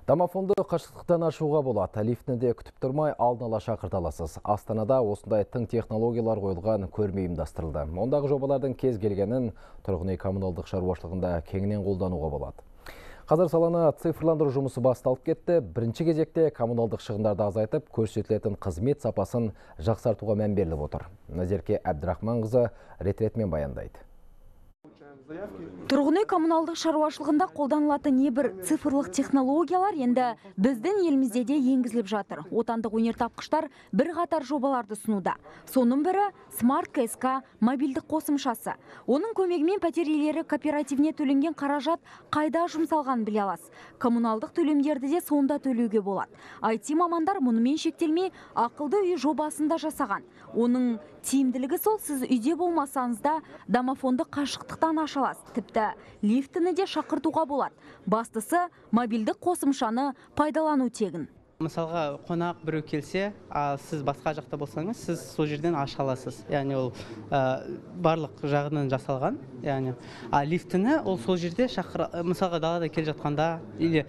Домофонды қашықтықтан ашуға болады. Лифтінде күтіп тұрмай алдын ала шақырта аласыз. Астанада осындай тың технологиялар қойылған көрме ұйымдастырылды. Ондағы жобалардың кез келгенін тұрғын үй коммуналдық шаруашылығында кеңінен қолдануға болады. Қазір саланы цифрландыру жұмысы басталып кетті. Бірінші кезекте коммуналдық шығындарды азайтып, көрсетілетін қызмет сапасын жақсартуға мән беріліп отыр. Назерке Әбдірахманқызы рет-ретімен баяндайды. Тұрғын үй коммуналдық шаруашылығында қолданылатын небір цифрлық технологиялар енді біздің елімізде де енгізіліп жатыр. Отандық өнертапқыштар бірқатар жобаларды ұсынуда. Соның бірі Smart КСК мобильдік қосымшасы. Оның көмегімен пәтер иелері кооперативіне төленген қаражат қайда жұмсалғанын біле аласыз. Коммуналдық төлемдерді де сонда төлеуге болады. IT мамандар мұнымен шектелмей ақылды үй жобасында жасаған. Оның тиімділігі сол, сіз үйде болмасаңыз да домофонды қашықтықтан аша аласыз. Тіпті лифтіні де шақыртуға болады. Бастысы мобильдік қосымшаны пайдалану тегін. Мысалға, қонақ біреу келсе, сіз басқа жақта болсаңыз, сіз сол жерден аша аласыз. Яғни ол барлық жағынан жасалған. Яғни лифтіні ол сол жерде мысалға далада келе жатқанда или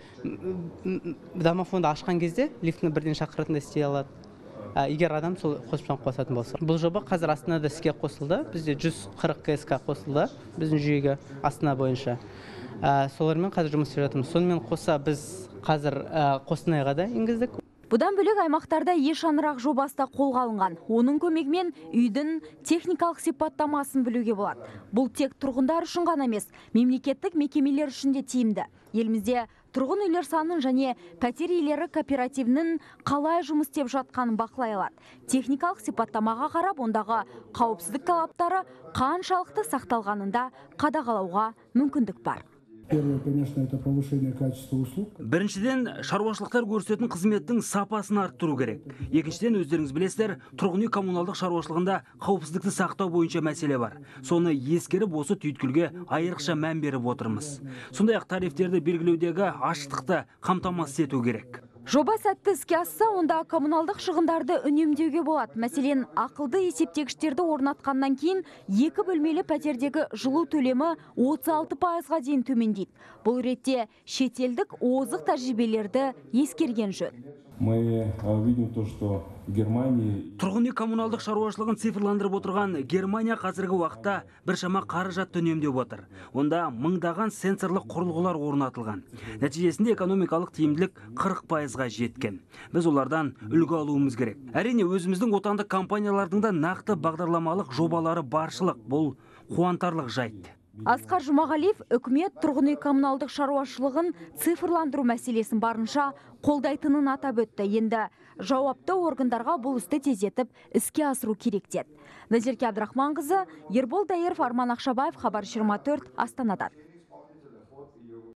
домофонды ашқан кезде лифтіні бірден шақыратында істей алады. Егер адам сол қосымшаны қосатын болса. Бұл жоба қазір Астанада іске қосылды. Бізде 140 КСК қосылды біздің жүйеге Астана бойынша. Солармен қазір жұмыс істеп жатырмыз. Сонымен қоса біз қазір Қостанайға да енгіздік. Бұдан бөлек аймақтарда ешанырақ жобасы да қолға алынған. Оның көмегімен үйдің техникалық сипаттамасын білуге болады. Бұл тек тұрғындар үшін ғана емес, мемлекеттік мекемелер үшін де тиімді. Елімізде тұрғын үйлер санын және пәтер иелері кооперативінің қалай жұмыс істеп жатқанын бақылай алады. Техникалық сипаттамаға қарап, ондағы қауіпсіздік талаптары қаншалықты сақталғанында қадағалауға мүмкіндік бар. Первое, конечно, это повышение качества услуг. Біріншіден, шаруашылықтар көрсететін қызметтің сапасын арттыру керек. Екіншіден, өздеріңіз білесіздер, тұрғын үй коммуналдық шаруашылығында қауіпсіздікті сақтау бойынша мәселе бар. Соны ескеріп, осы түйткілге айрықша мән беріп отырмыз. Сондай-ақ тарифтерді белгілеудегі ашықтықты қамтамасыз ету керек. Жоба сәтті іске асса, онда коммуналдық шығындарды үнемдеуге болады. Мәселен, ақылды есептегіштерді орнатқаннан кейін 2 бөлмелі пәтердегі жылу төлемі 36%-ға дейін төмендейді. Бұл ретте шетелдік озық тәжірибелерді ескерген жөн. Мы видим то, что Германия... Тұрғын үй коммуналдық шаруашылығын цифрландырып отырған Германия қазіргі уақытта біршама қаражатты үнемдеп отыр. Онда мыңдаған сенсорлық құрылғылар орнатылған. Нәтижесінде экономикалық тиімділік 40%-ға жеткен. Біз олардан үлгі алуымыз керек. Әрине, өзіміздің отандық компаниялардың да нақты бағдарламалық жобалары баршылық. Бұл қуантарлық жайт. Асқар Жұмағалиев үкімет тұрғын үй коммуналдық шаруашылығын цифрландыру мәселесін барынша қолдайтынын атап өтті. Енді жауапты органдарға бұл істі тездетіп іске асыру керек деді. Назерке Әбдірахманқызы, Ербол Дайыров, Арман Ақшабаев, Хабар 24, Астанадан.